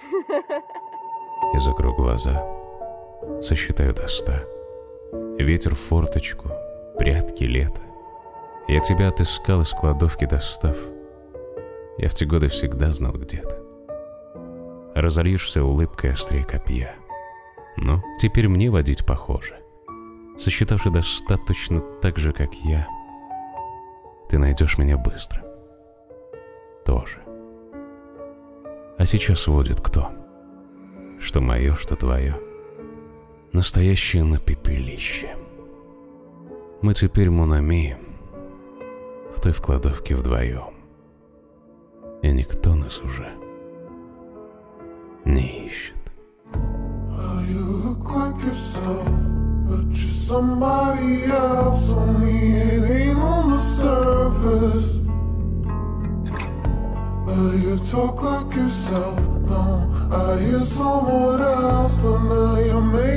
Я закрою глаза, сосчитаю до 100. Ветер в форточку, прятки, лето. Я тебя отыскал из кладовки, достав. Я в те годы всегда знал, где ты. Разольешься улыбкой острее копья. Ну, теперь мне водить похоже. Сосчитавши до 100 точно так же, как я, ты найдешь меня быстро. Тоже. А сейчас водит кто? Что мое, что твое. Настоящее на пепелище. Мы теперь монами в той в кладовке вдвоем. И никто нас уже не ищет. You look like yourself, but you're somebody else. Only it ain't on the surface. You talk like yourself. No, I hear someone else. But now you're making